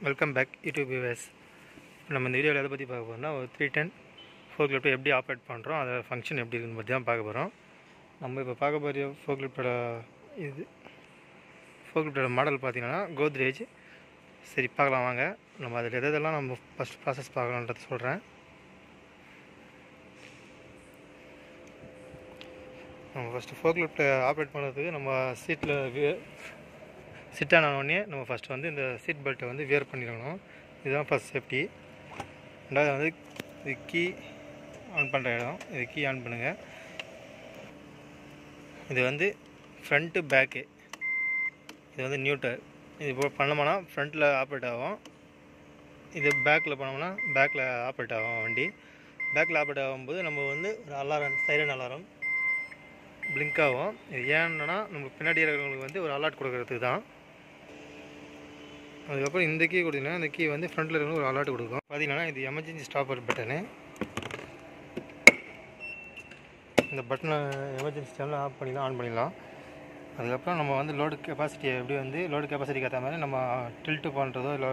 Welcome back YouTube viewers. நம்ம இந்த வீடியோவில் எதை பற்றி பார்க்க போகிறோம்னா, ஒரு 310 ஃபோக்லிஃப்ட்டை எப்படி ஆப்ரேட் பண்ணுறோம், அதோட ஃபங்க்ஷன் எப்படி இருக்குன்னு பற்றி தான் பார்க்க போகிறோம். நம்ம இப்போ பார்க்க போகிற ஃபோக்லிஃப்ட்டோட மாடல் பார்த்திங்கன்னா கோத்ரேஜ். சரி, பார்க்கலாம் வாங்க. நம்ம அதில் எதெல்லாம் நம்ம ஃபஸ்ட் ப்ராசஸ் பார்க்கலான்றது சொல்கிறேன். நம்ம ஃபஸ்ட்டு ஃபோக்லிஃப்ட்டை ஆப்ரேட் பண்ணுறதுக்கு நம்ம சீட்டில் சிட் ஆனோடனே நம்ம ஃபஸ்ட்டு வந்து இந்த சீட் பெல்ட்டை வந்து வியர் பண்ணிடணும். இதுதான் ஃபஸ்ட் சேஃப்டி. ரெண்டாவது வந்து இது கீ ஆன் பண்ணுற இடம். இது கீ ஆன் பண்ணுங்கள். இது வந்து ஃப்ரண்ட்டு பேக்கு, இது வந்து நியூட்டர். இது இப்போ பண்ணோம்னா ஃப்ரண்ட்டில் ஆப்ரேட் ஆகும். இது பேக்கில் பண்ணோம்னா பேக்கில் ஆப்ரேட் ஆகும் வண்டி. பேக்கில் ஆப்ரேட் ஆகும்போது நம்ம வந்து ஒரு அலாரம், சைரன் அலாரம் பிளிங்க் ஆகும். இது ஏன்னா நம்ம பின்னாடி இருக்கிறவங்களுக்கு வந்து ஒரு அலர்ட் கொடுக்கறதுக்கு தான். அதுக்கப்புறம் இந்த கீ கொடுத்தீங்கன்னா இந்த கீ வந்து ஃப்ரண்ட்டில் இருக்கிறவங்க ஒரு அலர்ட் கொடுக்கும். பார்த்தீங்கன்னா இது எமர்ஜென்சி ஸ்டாப்பர் பட்டனு. இந்த பட்டனை எமர்ஜென்சி டைமில் ஆஃப் பண்ணிடலாம், ஆன் பண்ணிடலாம். அதுக்கப்புறம் நம்ம வந்து லோடு கெப்பாசிட்டியை எப்படி வந்து லோடு கெப்பாசிட்டிக்கு ஏற்ற மாதிரி நம்ம டில்ட்டு பண்ணுறதோ இல்லை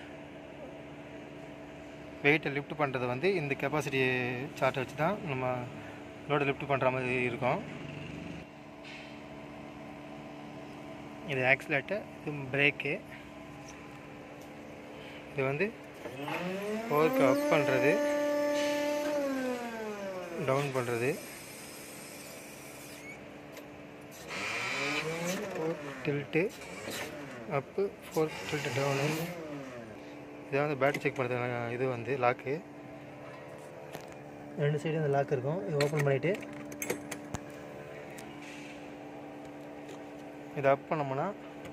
வெயிட்டை லிஃப்ட் பண்ணுறது வந்து இந்த கெப்பாசிட்டி சார்ட்டை வச்சு தான் நம்ம லோடு லிஃப்ட் பண்ணுற மாதிரி இருக்கும். இது ஆக்சிலேட்டர், இது பிரேக்கு. இது வந்து பவருக்கு அப் பண்ணுறது, டவுன் பண்ணுறது. Tilt up, 4 tilt down. இதை வந்து பேட்டரி செக் பண்ணுறது. இது வந்து லாக்கு, ரெண்டு சைடு இந்த லாக் இருக்கும். இது ஓப்பன் பண்ணிவிட்டு இதை அப் பண்ணோம்னா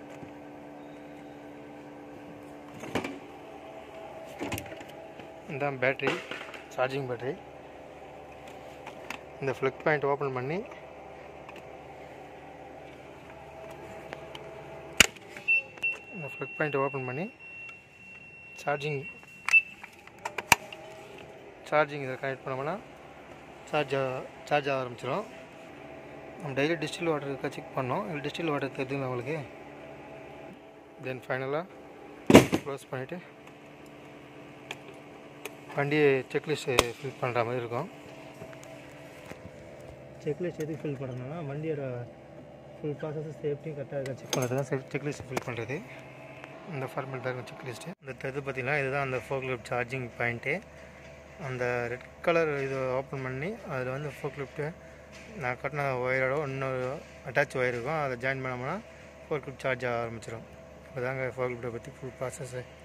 இந்த பேட்ரி, சார்ஜிங் பேட்ரி. இந்த ஃப்ளக் பாயிண்ட் ஓப்பன் பண்ணி சார்ஜிங் இதை கனெக்ட் பண்ணோம்னா சார்ஜ் ஆக ஆரம்பிச்சிடும். நம்ம டெய்லி டிஸ்டில் வாட்டர் இருக்கா செக் பண்ணோம். இது டிஸ்டில் வாட்டர் தெரியுதுங்களா உங்களுக்கு. தென் ஃபைனலாக க்ளோஸ் பண்ணிவிட்டு வண்டியை செக்லிஸ்ட்டு ஃபில் பண்ணுற மாதிரி இருக்கும். செக்லிஸ்ட் எதுக்கு ஃபில் பண்ணணும்னா வண்டியோட ஃபுல் ப்ராசஸ் சேஃப்டியும் கரெக்டாக இருக்கா செக் பண்ணுறது தான் செக்லிஸ்ட் ஃபில் பண்ணுறது. இந்த ஃபார்மேட் தான் இருக்கும் செக்லிஸ்ட்டு. இந்த இது பார்த்திங்கன்னா இதுதான் அந்த ஃபோக்லிஃப்ட் சார்ஜிங் பாயிண்ட்டு. அந்த ரெட் கலர் இது ஓப்பன் பண்ணி அதில் வந்து ஃபோக்லிஃப்ட்டு நான் கட்டின ஒயரோட இன்னொரு அட்டாச் ஒயர் இருக்கும். அதை ஜாயின் பண்ணோம்னா ஃபோக்லிஃப்ட் சார்ஜ் ஆக ஆரம்பிச்சிடும். அதுதாங்க ஃபோக்லிஃப்ட்டை பற்றி ஃபுல் ப்ராசஸ்ஸு.